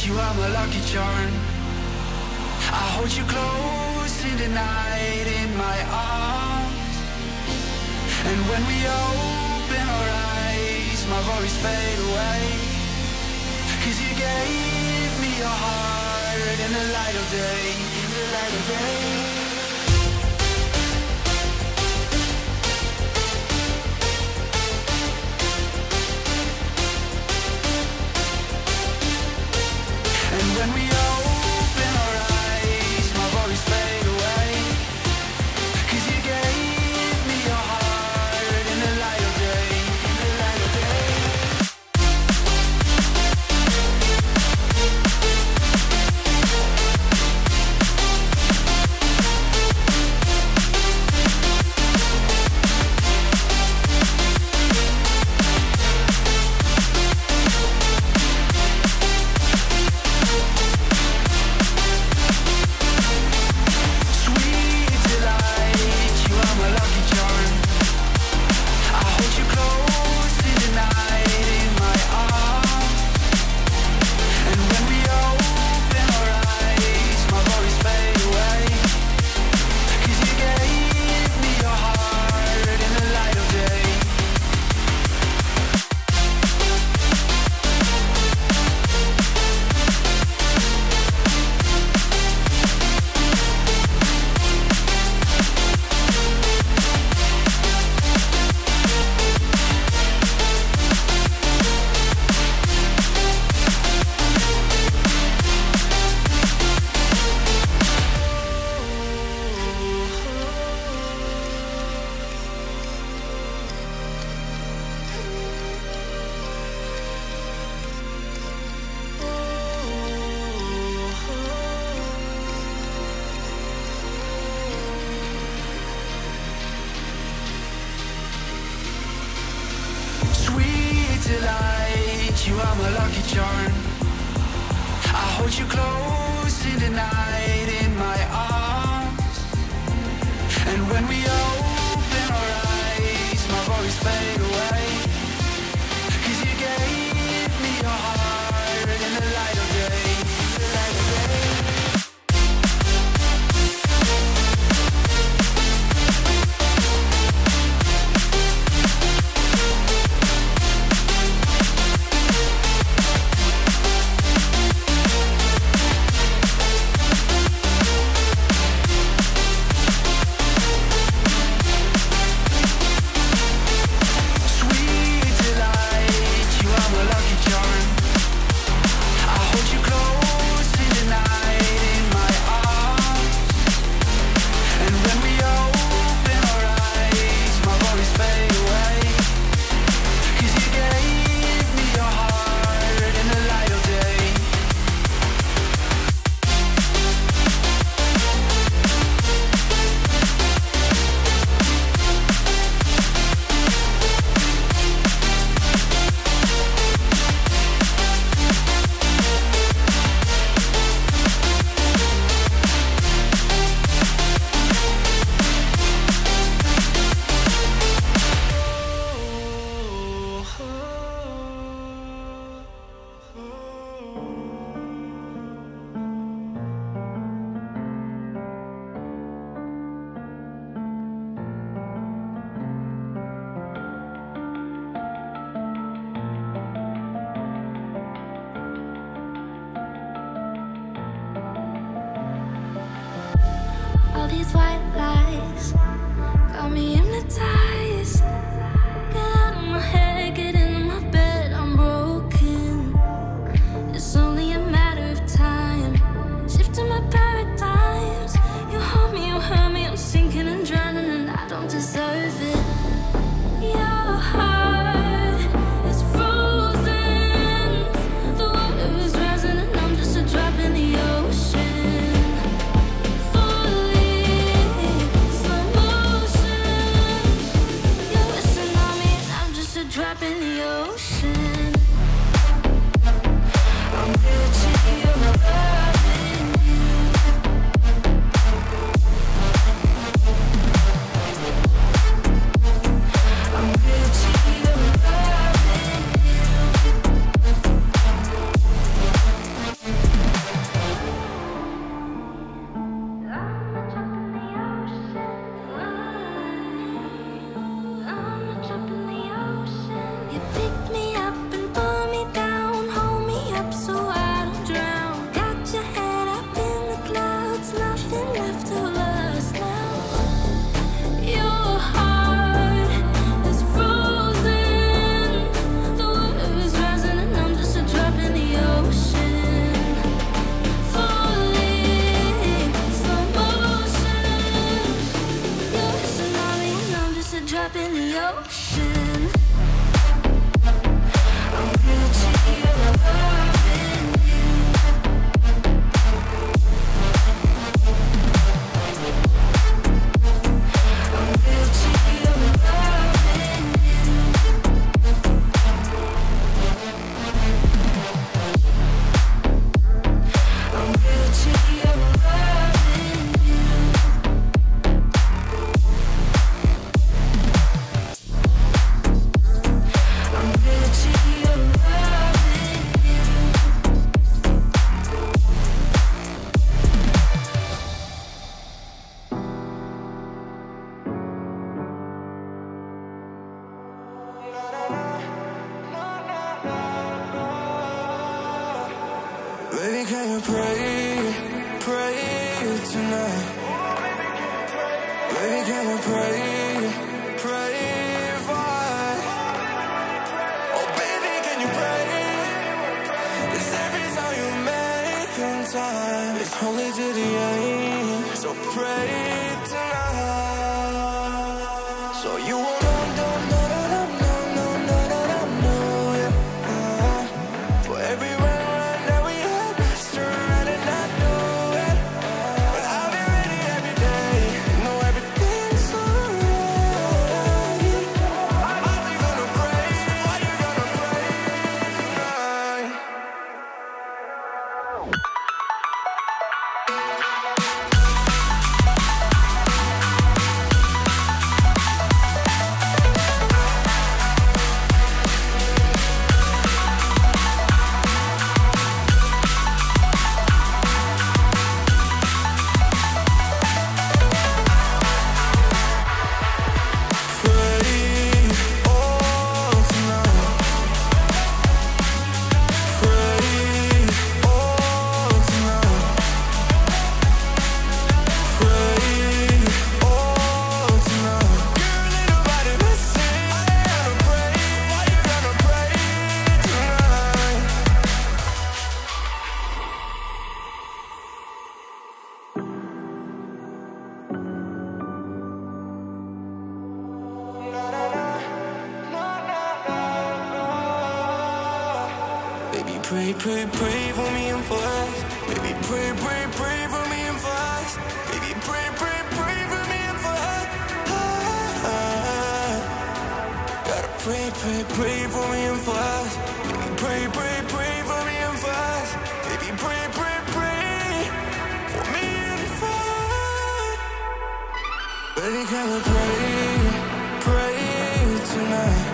you are my lucky charm. I hold you close in the night in my arms. And when we open our eyes, my worries fade away. 'Cause you gave me your heart in the light of day, in the light of day. When we open our eyes, my worries fade away. 'Cause you gave me your heart in the light of day, in the light of day. Delight, you are my lucky charm. I hold you close in the night in my arms. And when we open our eyes, my worries fade away. 'Cause you gave me your heart in the light of day, in the light of day. drop in the ocean. I'm guilty of loving you. I'm guilty of loving you. I'm guilty of loving you. I'm guilty of loving you. Baby, can you pray tonight? Baby, can you pray for us? Oh, baby, can you pray? 'Cause every time you make in time, it's only to the end. So pray tonight. So you won't for every run that we had, surround and I know it. But I'll be ready every day. Know everything's alright. Are you gonna pray? Are you gonna pray tonight? Baby, pray for me and for us. Baby, pray for me and for us. Baby, pray for me and for us. Gotta pray for me and for us. Baby, pray for me and for us. Baby, pray for me and for us. Baby, can you pray tonight?